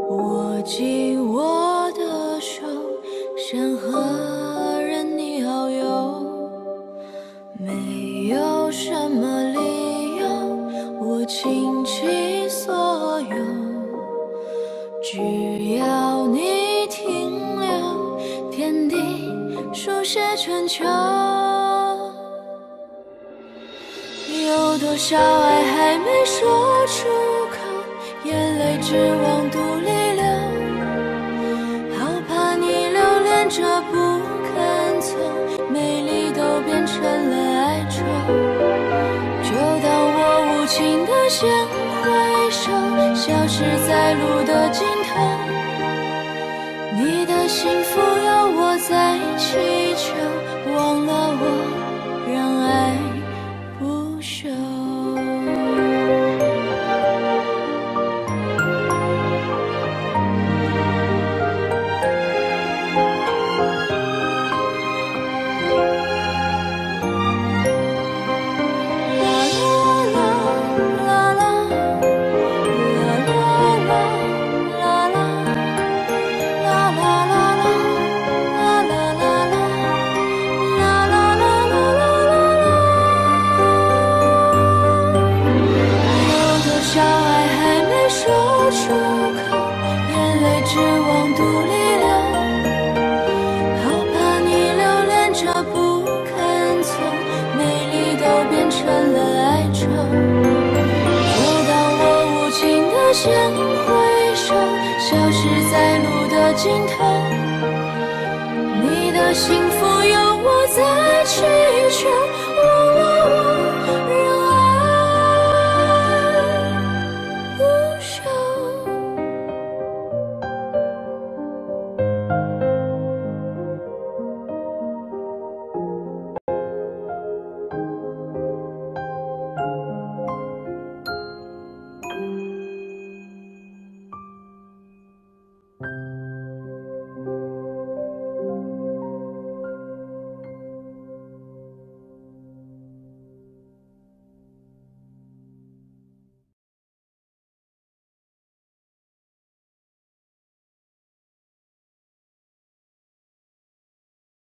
握紧我的手，想和人你遨游，没有什么理由，我倾其所有，只要你停留，天地书写春秋。有多少爱还没说出口，眼泪只往肚里流，好怕你留恋着不肯走，美丽都变成了哀愁。就当我无情的先挥手，消失在路的尽头，你的幸福有我在祈求，忘了我让爱不朽。先挥手，消失在路的尽头，你的幸福有我在祈求。